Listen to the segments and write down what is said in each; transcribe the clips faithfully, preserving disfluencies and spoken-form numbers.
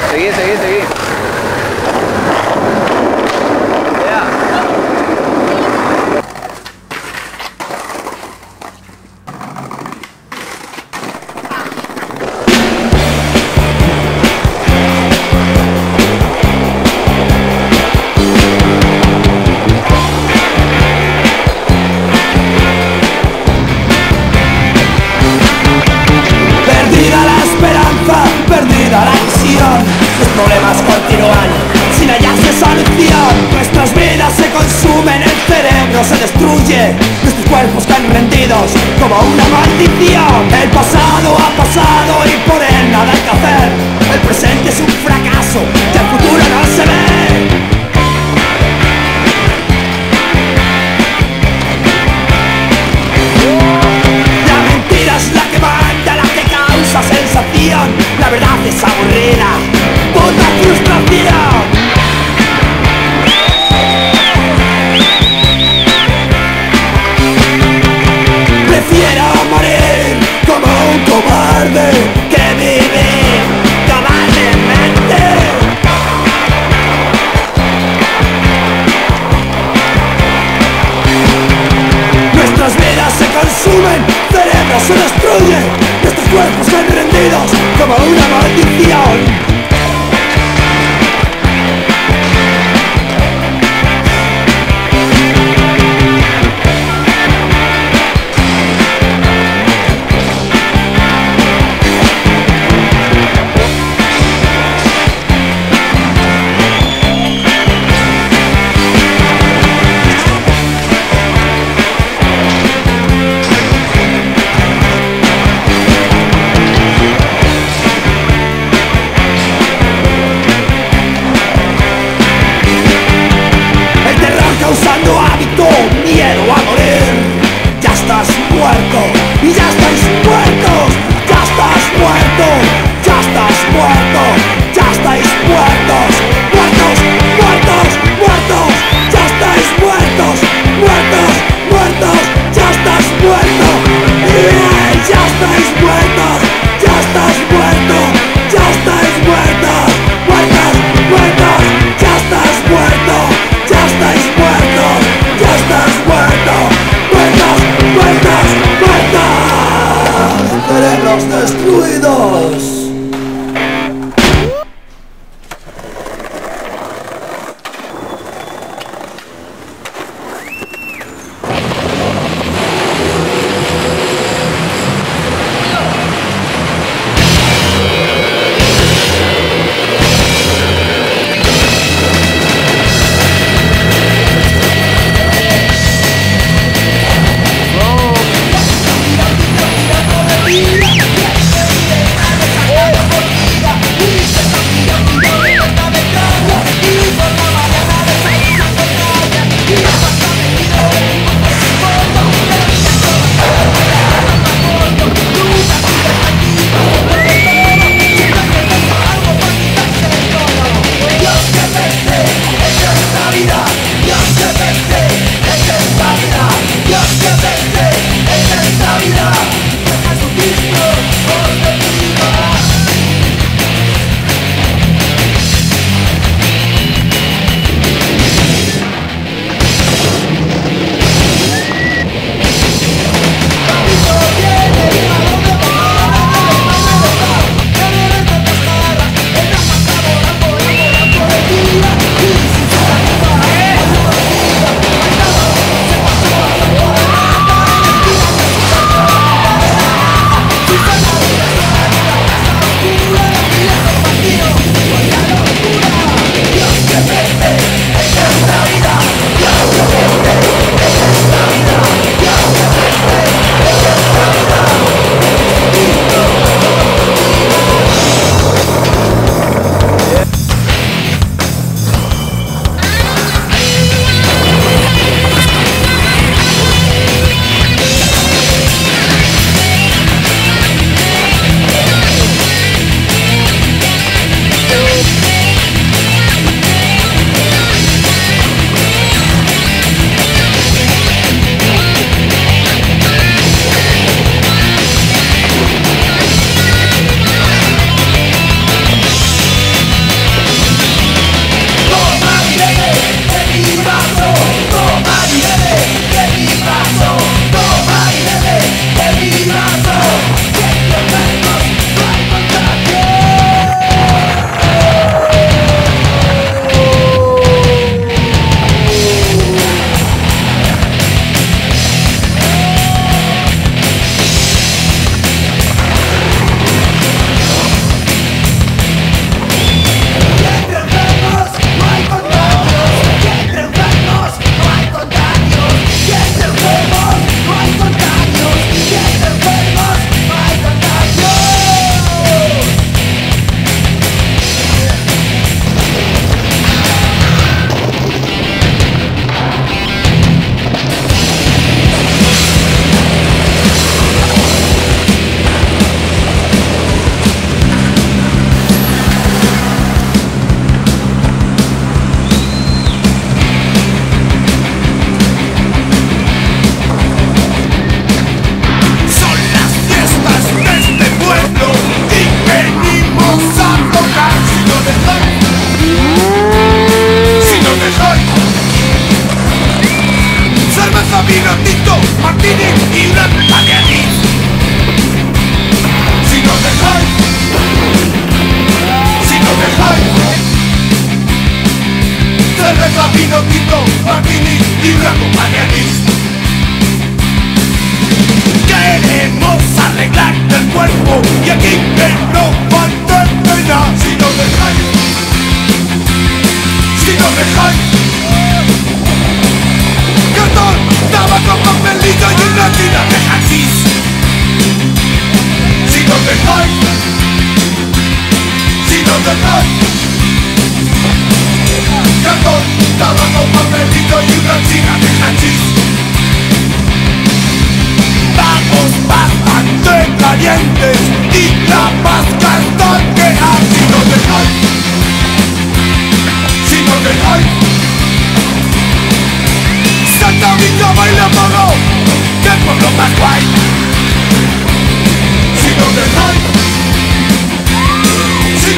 Seguí, seguí, seguí. Perdida la visión, los problemas continúan sin hallarse solución. Nuestras vidas se consumen, el cerebro se destruye, nuestros cuerpos caen rendidos como una maldición. El pasado ha pasado y por él nada hay que hacer. El presente es un fracaso y el futuro no se ve. La mentira es la que manda, la que causa sensación. La verdad es aburrida, puta frustración. Prefiero morir como un cobarde que vivir cobardemente. Nuestras vidas se consumen, cerebros se destruyen, nuestros cuerpos caen rendidos como una maldición.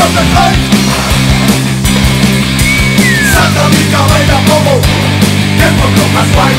no dejáis. Santa Mica baila como el pueblo más guay.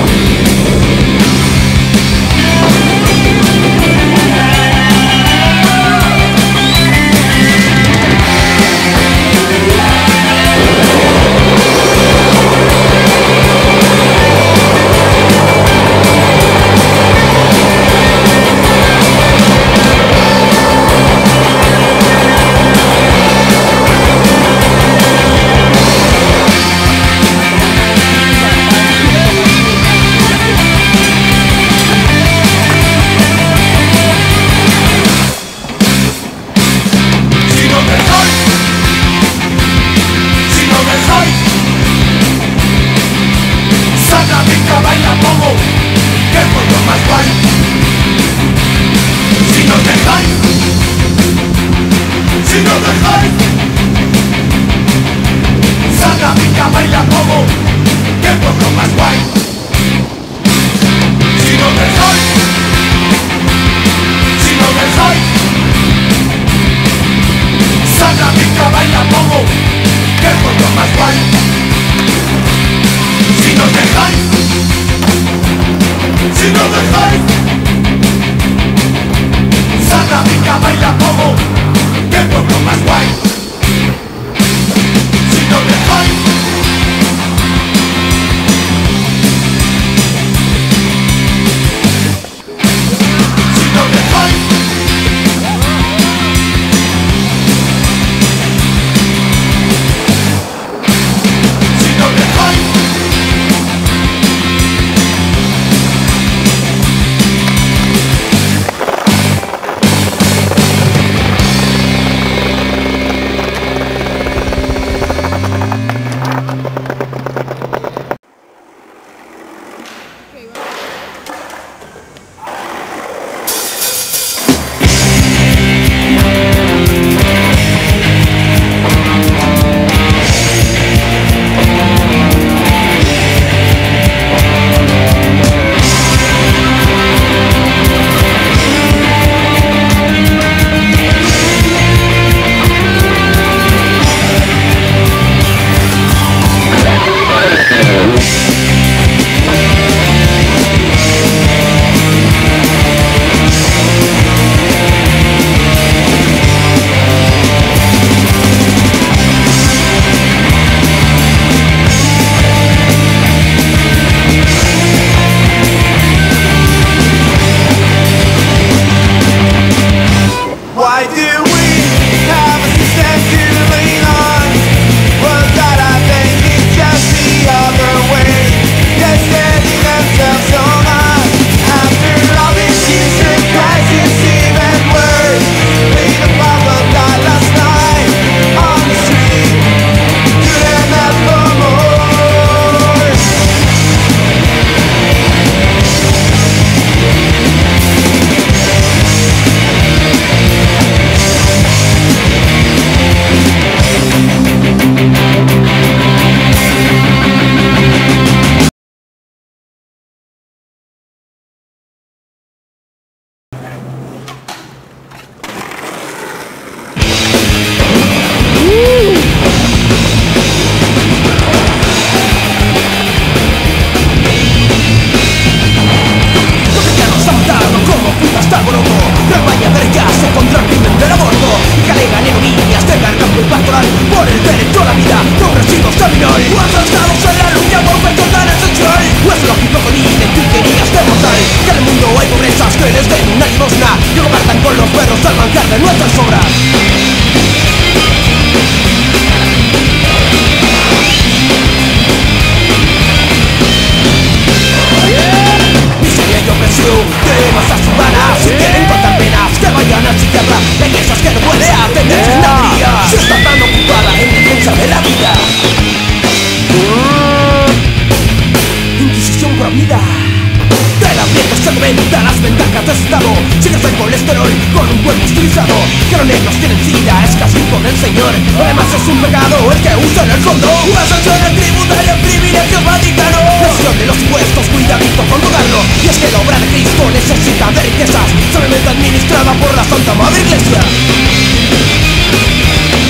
Además es un pecado el que usa en el fondo una sanción tributaria, privilegios vaticanos, presión de los impuestos, cuidadito con pagarlo. Y es que la obra de Cristo necesita de riquezas, solamente administrada por la Santa Madre Iglesia.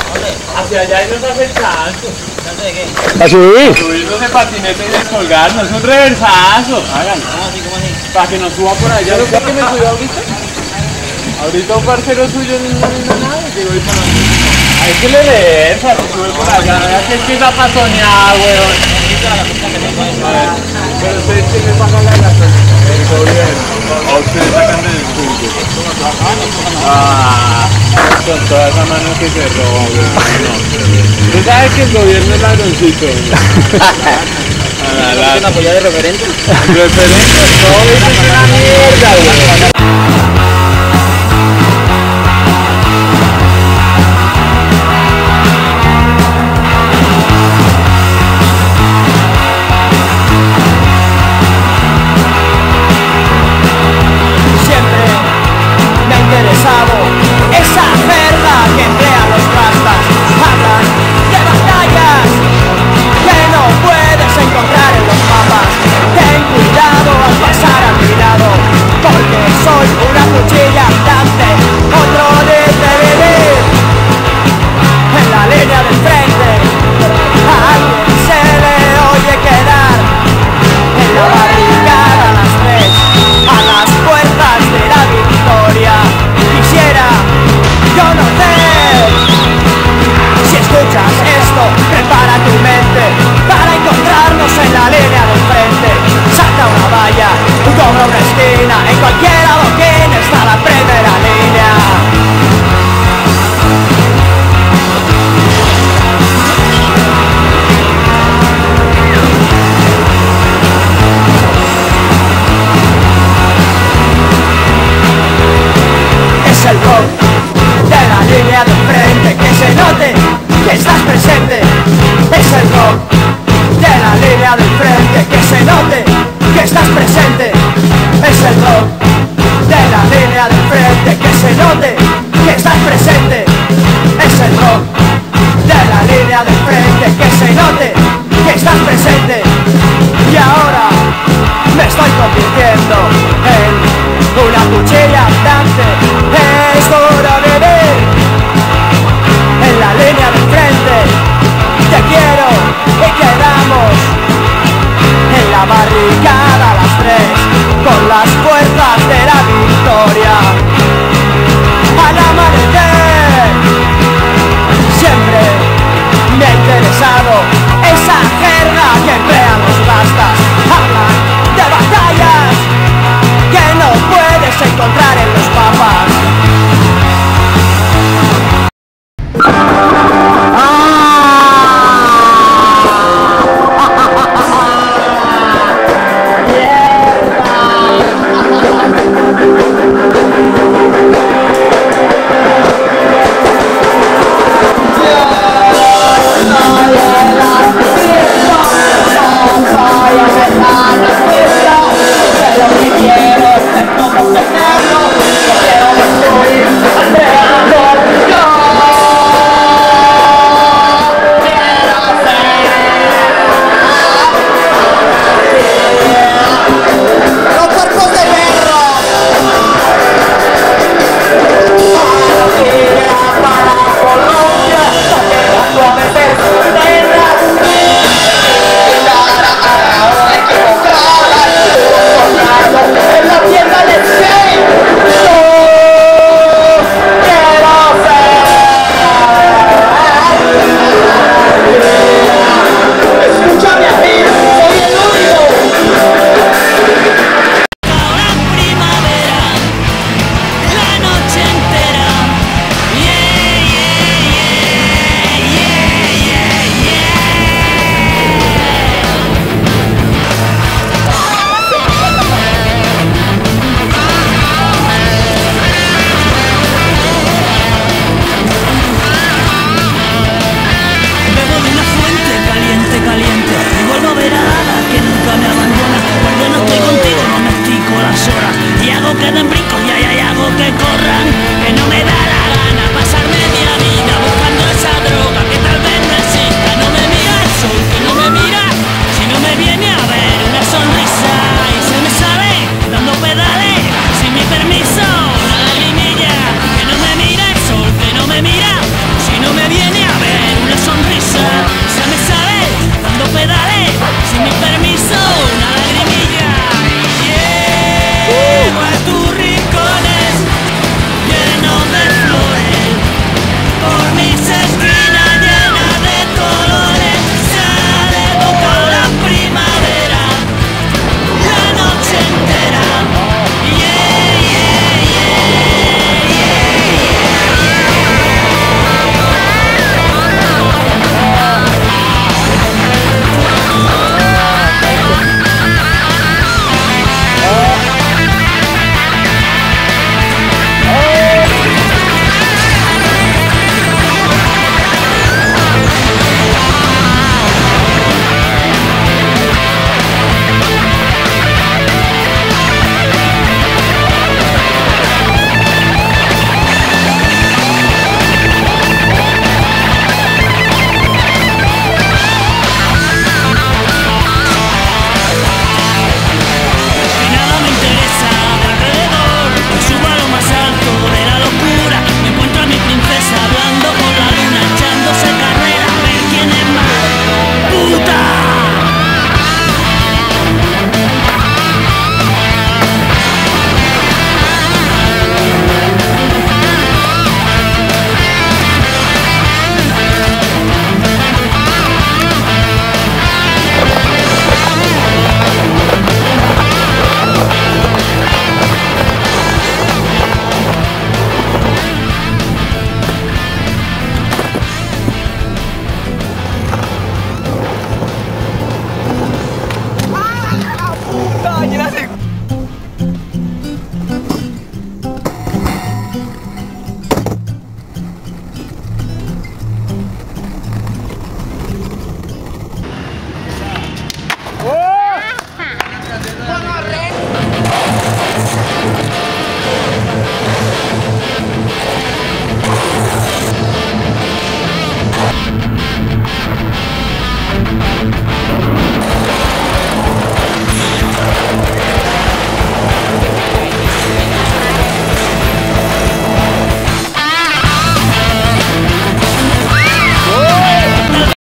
Hacia allá y nos hace el salto. ¿Salto de qué? ¿A subir? Subirnos de patineta y descolgarnos. Es un reversazo. Háganlo. ¿Cómo así? ¿Cómo así? Para que nos suba por allá. ¿Lo que me subió ahorita? Ahorita un parcero suyo no vino nada. Llegó y para hay que le reversa, se sube por allá. Vea que es que está patoneada, weón. A ver, pero ustedes que me pagan la gasolina. El gobierno. A ustedes sacan del suyo. Ah, con toda esa mano que se roba, weón. No. Tú sabes que el gobierno es ladroncito. ¿Quién apoya de referente? Referente, todo eso es una mierda, weón. Esa jerga que emplean los rastas. Hablan de batallas que no puedes encontrar en los mapas. Ten cuidado al pasar a mi lado, porque soy una cuchilla andante. Otro dice vivir en la línea del frente. A alguien se le oye quedar en la barricada a las tres, a las puertas de la victoria. Quisiera conocer. Si escuchas esto, prepara tu mente para encontrarnos en la línea del frente. Salta una valla, cobra una esquina, en cualquier adoquín está la primera línea. Es el rock de la línea de frente, que se note que estás presente. Es el rock de la línea del frente, que se note que estás presente. Es el rock de la línea del frente, que se note que estás presente. Es el rock de la línea del frente, que se note que estás presente. Y ahora me estoy convirtiendo en una cuchilla andante. Es duro vivir en la línea del frente. Te quiero y quedamos en la barricada a las tres, con las fuerzas de la victoria. Al amanecer siempre me ha interesado esa jerga que emplean los rastas. Hablan de batallas que no puedes encontrar en los mapas. Yeah.